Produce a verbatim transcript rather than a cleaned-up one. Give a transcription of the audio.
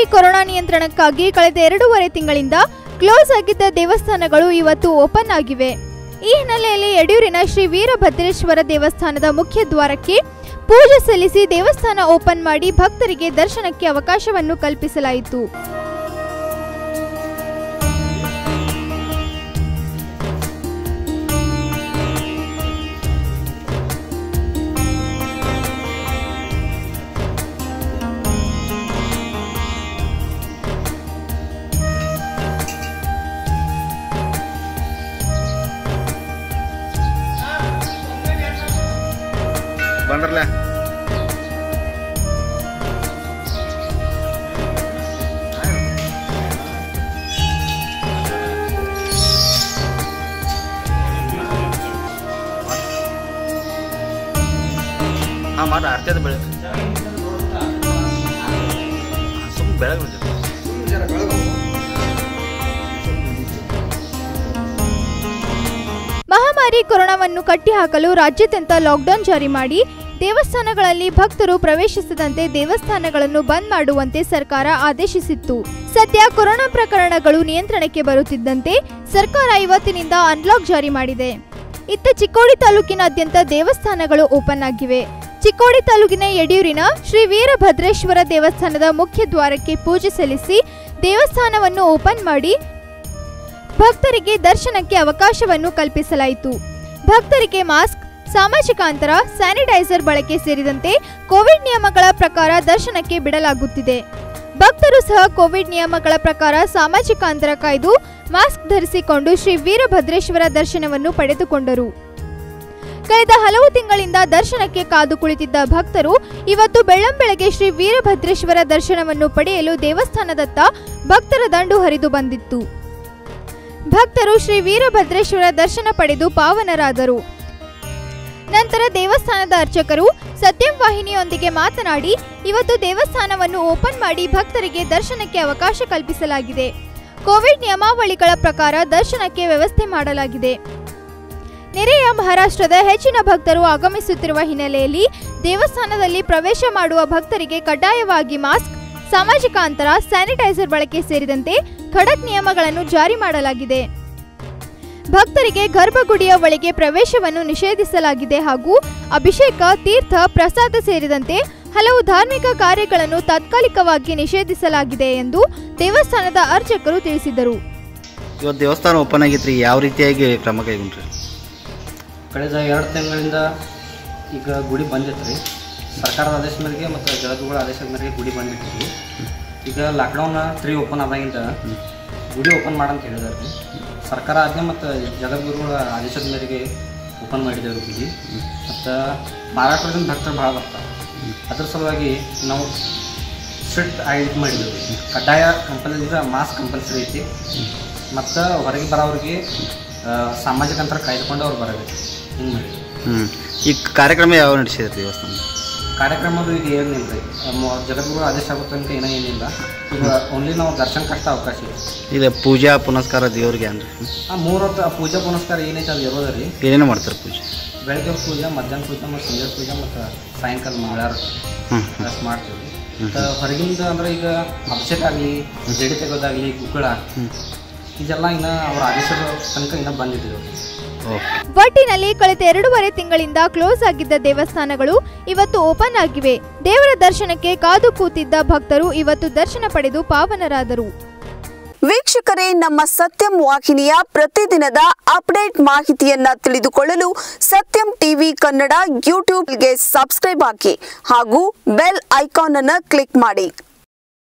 Corona ನಿಯಂತ್ರಣಕ್ಕಾಗಿ ಕಳೆದ ಎರಡೂವರೆ ತಿಂಗಳಿಂದ ಕ್ಲೋಸ್ ಆಗಿದ್ದ ದೇವಸ್ಥಾನಗಳು ಇವತ್ತು ಓಪನ್ ಆಗಿವೆ. ಈ ಹಿನ್ನೆಲೆಯಲ್ಲಿ ಯಡಿಯೂರಿನ ಶ್ರೀ ವೀರಭದ್ರೇಶ್ವರ ದೇವಸ್ಥಾನದ ಮುಖ್ಯ ದ್ವಾರಕ್ಕೆ ಪೂಜೆ ಸಲ್ಲಿಸಿ ದೇವಸ್ಥಾನ ಓಪನ್ ಮಾಡಿ ಭಕ್ತರಿಗೆ ದರ್ಶನಕ್ಕೆ ಅವಕಾಶವನ್ನು ಕಲ್ಪಿಸಲಾಯಿತು. ಬಂದ್ರಲ್ಲ ಹಾಂ ಮಾಡಿ ಅರ್ಥ ಬೆಳಗ್ಗೆ ಸುಮ್ಮನೆ ಬೆಳಗ್ಗೆ ಮಹಾಮಾರಿ ಕೊರೋನಾವನ್ನು ಕಟ್ಟಿಹಾಕಲು ರಾಜ್ಯಾದ್ಯಂತ ಲಾಕ್ಡೌನ್ ಜಾರಿ ಮಾಡಿ ದೇವಸ್ಥಾನಗಳಲ್ಲಿ ಭಕ್ತರು ಪ್ರವೇಶಿಸದಂತೆ ದೇವಸ್ಥಾನಗಳನ್ನು ಬಂದ್ ಮಾಡುವಂತೆ ಸರ್ಕಾರ ಆದೇಶಿಸಿತ್ತು. ಸದ್ಯ ಕೊರೋನಾ ಪ್ರಕರಣಗಳು ನಿಯಂತ್ರಣಕ್ಕೆ ಬರುತ್ತಿದ್ದಂತೆ ಸರ್ಕಾರ ಇವತ್ತಿನಿಂದ ಅನ್ಲಾಕ್ ಜಾರಿ ಮಾಡಿದೆ. ಇತ್ತ ಚಿಕ್ಕೋಡಿ ತಾಲೂಕಿನಾದ್ಯಂತ ದೇವಸ್ಥಾನಗಳು ಓಪನ್ ಆಗಿವೆ. ಚಿಕ್ಕೋಡಿ ತಾಲೂಕಿನ ಯಡಿಯೂರಿನ ಶ್ರೀ ವೀರಭದ್ರೇಶ್ವರ ದೇವಸ್ಥಾನದ ಮುಖ್ಯ ದ್ವಾರಕ್ಕೆ ಪೂಜೆ ಸಲ್ಲಿಸಿ ದೇವಸ್ಥಾನವನ್ನು ಓಪನ್ ಮಾಡಿ ಭಕ್ತರಿಗೆ ದರ್ಶನಕ್ಕೆ ಅವಕಾಶವನ್ನು ಕಲ್ಪಿಸಲಾಯಿತು. ಭಕ್ತರಿಗೆ ಮಾಸ್ಕ್, ಸಾಮಾಜಿಕ ಅಂತರ, ಸ್ಯಾನಿಟೈಸರ್ ಬಳಕೆ ಸೇರಿದಂತೆ ಕೋವಿಡ್ ನಿಯಮಗಳ ಪ್ರಕಾರ ದರ್ಶನಕ್ಕೆ ಬಿಡಲಾಗುತ್ತಿದೆ. ಭಕ್ತರು ಸಹ ಕೋವಿಡ್ ನಿಯಮಗಳ ಪ್ರಕಾರ ಸಾಮಾಜಿಕ ಅಂತರ ಕಾಯ್ದು ಮಾಸ್ಕ್ ಧರಿಸಿಕೊಂಡು ಶ್ರೀ ವೀರಭದ್ರೇಶ್ವರ ದರ್ಶನವನ್ನು ಪಡೆದುಕೊಂಡರು. ಕಳೆದ ಹಲವು ತಿಂಗಳಿಂದ ದರ್ಶನಕ್ಕೆ ಕಾದು ಕುಳಿತಿದ್ದ ಭಕ್ತರು ಇವತ್ತು ಬೆಳ್ಳಂಬೆಳಗ್ಗೆ ಶ್ರೀ ವೀರಭದ್ರೇಶ್ವರ ದರ್ಶನವನ್ನು ಪಡೆಯಲು ದೇವಸ್ಥಾನದತ್ತ ಭಕ್ತರ ದಂಡು ಹರಿದು ಬಂದಿತ್ತು. ಭಕ್ತರು ಶ್ರೀ ವೀರಭದ್ರೇಶ್ವರ ದರ್ಶನ ಪಡೆದು ಪಾವನರಾದರು. ನಂತರ ದೇವಸ್ಥಾನದ ಅರ್ಚಕರು ಸತ್ಯಂ ವಾಹಿನಿಯೊಂದಿಗೆ ಮಾತನಾಡಿ, ಇವತ್ತು ದೇವಸ್ಥಾನವನ್ನು ಓಪನ್ ಮಾಡಿ ಭಕ್ತರಿಗೆ ದರ್ಶನಕ್ಕೆ ಅವಕಾಶ ಕಲ್ಪಿಸಲಾಗಿದೆ. ಕೋವಿಡ್ ನಿಯಮಾವಳಿಗಳ ಪ್ರಕಾರ ದರ್ಶನಕ್ಕೆ ವ್ಯವಸ್ಥೆ ಮಾಡಲಾಗಿದೆ. ನೆರೆಯ ಮಹಾರಾಷ್ಟ್ರದ ಹೆಚ್ಚಿನ ಭಕ್ತರು ಆಗಮಿಸುತ್ತಿರುವ ಹಿನ್ನೆಲೆಯಲ್ಲಿ ದೇವಸ್ಥಾನದಲ್ಲಿ ಪ್ರವೇಶ ಮಾಡುವ ಭಕ್ತರಿಗೆ ಕಡ್ಡಾಯವಾಗಿ ಮಾಸ್ಕ್, ಸಾಮಾಜಿಕ ಅಂತರ, ಸ್ಯಾನಿಟೈಸರ್ ಬಳಕೆ ಸೇರಿದಂತೆ ಖಡಕ್ ನಿಯಮಗಳನ್ನು ಜಾರಿ ಮಾಡಲಾಗಿದೆ. ಭಕ್ತರಿಗೆ ಗರ್ಭಗುಡಿಯ ಒಳಗೆ ಪ್ರವೇಶವನ್ನು ನಿಷೇಧಿಸಲಾಗಿದೆ ಹಾಗೂ ಅಭಿಷೇಕ, ತೀರ್ಥ, ಪ್ರಸಾದ ಸೇರಿದಂತೆ ಹಲವು ಧಾರ್ಮಿಕ ಕಾರ್ಯಗಳನ್ನು ತಾತ್ಕಾಲಿಕವಾಗಿ ನಿಷೇಧಿಸಲಾಗಿದೆ ಎಂದು ದೇವಸ್ಥಾನದ ಅರ್ಚಕರು ತಿಳಿಸಿದರು. ಇವತ್ತು ದೇವಸ್ಥಾನ ಓಪನ್ ಆಗಿತ್ರಿ, ಯಾವ ರೀತಿಯಾಗಿ ಕ್ರಮ ಕೈಗೊಂಡ್ರಿ? ಕಳೆದ ಎರಡು ತಿಂಗಳಿಂದ ಈಗ ಗುಡಿ ಬಂದಿತ್ತು. ಸರ್ಕಾರದ ಆದೇಶ ಮೇರೆಗೆ ಮತ್ತು ಜಗದ್ಗುರುಗಳ ಆದೇಶದ ಮೇರೆಗೆ ಗುಡಿ ಬಂದಿತ್ತು. ಈಗ ಲಾಕ್ಡೌನ್ ತ್ರೀ ಓಪನ್ ಆದಾಗಿಂದ ಗುಡಿ ಓಪನ್ ಮಾಡಂತ ಹೇಳಿದಾರೆ ರೀ. ಸರ್ಕಾರ ಆಜ್ಞೆ ಮತ್ತು ಜಗದ್ಗುರುಗಳ ಆದೇಶದ ಮೇರೆಗೆ ಓಪನ್ ಮಾಡಿದ್ದೇವೆ ಗುಡಿ. ಮತ್ತು ಮಹಾರಾಷ್ಟ್ರದಿಂದ ಭಕ್ತರು ಭಾಳ ಬರ್ತಾರೆ. ಅದ್ರ ಸಲುವಾಗಿ ನಾವು ಸ್ಟ್ರಿಕ್ಟ್ ಇದು ಮಾಡಿದ್ದೇವೆ. ಕಡ್ಡಾಯ ಕಂಪಲ್ಸರಿ ಮಾಸ್ಕ್ ಕಂಪಲ್ಸರಿ ಐತಿ. ಮತ್ತು ಹೊರಗೆ ಬರೋರಿಗೆ ಸಾಮಾಜಿಕ ಅಂತರ ಕಾಯ್ದುಕೊಂಡು ಅವ್ರು ಬರಬೇಕು. ಹಿಂಗೆ ಮಾಡಿದ್ವಿ. ಹ್ಞೂ ಈ ಕಾರ್ಯಕ್ರಮ ಯಾವ ನಡೆಸಿದ್ರಿ ದೇವಸ್ಥಾನ? ಕಾರ್ಯಕ್ರಮದು ಈಗ ಏನಿಲ್ಲ ರೀ. ಜಗದ್ಗುರು ಆದೇಶ ಆಗೋ ತನಕ ಏನೋ ಏನಿಲ್ಲ. ಈಗ ಓನ್ಲಿ ನಾವು ದರ್ಶನಕ್ಕಷ್ಟ ಅವಕಾಶ ಇದೆ. ಇದು ಪೂಜಾ ಪುನಸ್ಕಾರ ದೇವ್ರಿಗೆ ಏನ್ರಿ? ಹಾಂ, ಮೂರು ಹೊತ್ತು ಪೂಜಾ ಪುನಸ್ಕಾರ ಏನೈತೆ ಅದು ಇರೋದ ರೀ. ಏನೇನು ಮಾಡ್ತಾರೆ ಪೂಜೆ? ಬೆಳಗ್ಗೆ ಪೂಜೆ, ಮಧ್ಯಾಹ್ನ ಪೂಜೆ ಮತ್ತು ಸಂಜೆ ಪೂಜೆ ಮತ್ತು ಸಾಯಂಕಾಲ ಮಂಗಳವಾರ ಅಷ್ಟು ಮಾಡ್ತೀವಿ. ಮತ್ತು ಹೊರಗಿಂದ ಅಂದ್ರೆ ಈಗ ಅಭಿಷೇಕ ಆಗಲಿ, ಜಡಿ ತೆಗೋದಾಗಲಿ, ಗುಗ್ಗಳ ಇದೆಲ್ಲ ಇನ್ನು ಅವ್ರ ಆದೇಶದ ತನಕ ಇನ್ನೂ ಬಂದಿದ್ದೀವಿ. ಒಟ್ಟಿನಲ್ಲಿ ಕಳೆದ ಎರಡೂವರೆ ತಿಂಗಳಿಂದ ಕ್ಲೋಸ್ ಆಗಿದ್ದ ದೇವಸ್ಥಾನಗಳು ಇವತ್ತು ಓಪನ್ ಆಗಿವೆ. ದೇವರ ದರ್ಶನಕ್ಕೆ ಕಾದು ಕೂತಿದ್ದ ಭಕ್ತರು ಇವತ್ತು ದರ್ಶನ ಪಡೆದು ಪಾವನರಾದರು. ವೀಕ್ಷಕರೇ, ನಮ್ಮ ಸತ್ಯಂ ವಾಹಿನಿಯ ಪ್ರತಿದಿನದ ಅಪ್ಡೇಟ್ ಮಾಹಿತಿಯನ್ನ ತಿಳಿದುಕೊಳ್ಳಲು ಸತ್ಯಂ ಟಿವಿ ಕನ್ನಡ ಯೂಟ್ಯೂಬ್ಗೆ ಸಬ್ಸ್ಕ್ರೈಬ್ ಆಗಿ ಹಾಗೂ ಬೆಲ್ ಐಕಾನ್ ಅನ್ನು ಕ್ಲಿಕ್ ಮಾಡಿ.